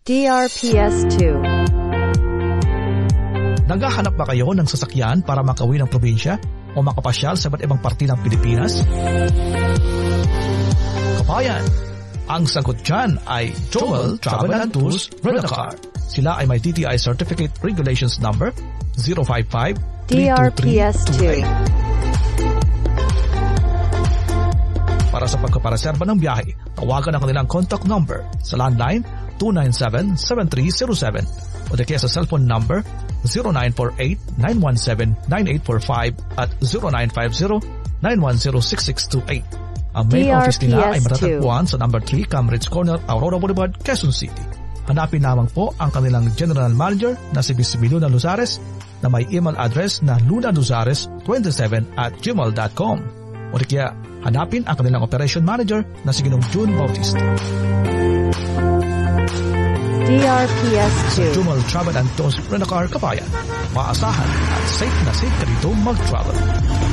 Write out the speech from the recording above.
DRPS 2. Naghahanap ba kayo ng sasakyan para makauwi ng probinsya o makapasyal sa iba't ibang parte ng Pilipinas? Kabayan, ang sagot dyan ay Jumel Travel and Tours Rent-A-Car. Sila ay may TTI Certificate Regulations Number 055 DRPS 2. Para sa pagkaparaserba ng biyahe, tawagan ang kanilang contact number sa landline 297-7307 o di kaya sa cellphone number 0948-917-9845 at 0950-910-6628. Ang main office nila ay matatagpuan sa number 3 Cambridge Corner, Aurora Boulevard, Quezon City. Hanapin lamang po ang kanilang General Manager na si Miss Luna Luzares na may email address na lunaluzares27@gmail.com o di kaya hanapin ang kanilang Operation Manager na si Ginong June Bautista. DRPS 2. Jumel Travel and Tours Rent-A-Car, Kabayan. Maasahan at safe na safe ka dito mag-travel.